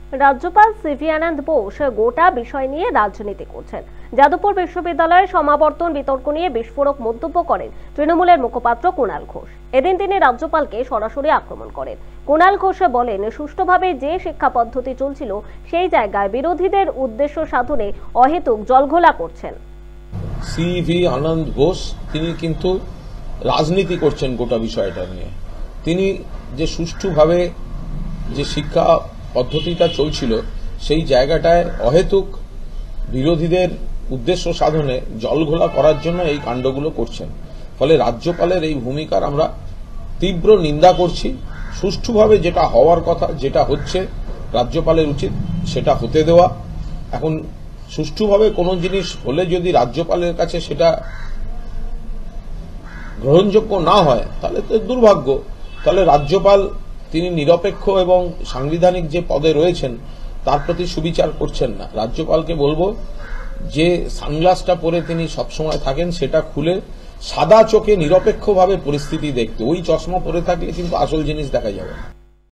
রাজ্যপাল সিভি আনন্দ বোস গোটা বিষয় নিয়ে রাজনীতি করছেন। যাদবপুর বিশ্ববিদ্যালয়ের সমাবর্তন বিতর্ক নিয়ে বিস্ফোরক মন্তব্য করেন তৃণমূলের মুখপাত্র কুণাল ঘোষ। এদিন তিনি রাজ্যপালকে সরাসরি আক্রমণ করেন। কুণাল ঘোষ বলেন, সুষ্ঠুভাবে যে শিক্ষা পদ্ধতি চলছিল সেই জায়গায় বিরোধীদের উদ্দেশ্য সাধনে অহেতুক জলঘোলা করছেন। সিভি আনন্দ বোস তিনি কিন্তু রাজনীতি করছেন গোটা বিষয়টা নিয়ে। তিনি যে সুষ্ঠুভাবে যে শিক্ষা পদ্ধতিটা চলছিল সেই জায়গাটায় অহেতুক বিরোধীদের উদ্দেশ্য সাধনে জলঘোলা করার জন্য এই কাণ্ডগুলো করছেন। ফলে রাজ্যপালের এই ভূমিকার আমরা তীব্র নিন্দা করছি। সুষ্ঠুভাবে যেটা হওয়ার কথা, যেটা হচ্ছে, রাজ্যপালের উচিত সেটা হতে দেওয়া। এখন সুষ্ঠুভাবে কোনো জিনিস হলে যদি রাজ্যপালের কাছে সেটা গ্রহণযোগ্য না হয় তাহলে তো দুর্ভাগ্য। তাহলে রাজ্যপাল তিনি নিরপেক্ষ এবং সাংবিধানিক যে পদে রয়েছেন তার প্রতি সুবিচার করছেন না। রাজ্যপালকে বলবো যে সানগ্লাসটা পরে তিনি সবসময় থাকেন সেটা খুলে সাদা চোখে নিরপেক্ষভাবে পরিস্থিতি দেখতে। ওই চশমা পরে থাকলে কিন্তু আসল জিনিস দেখা যাবে না।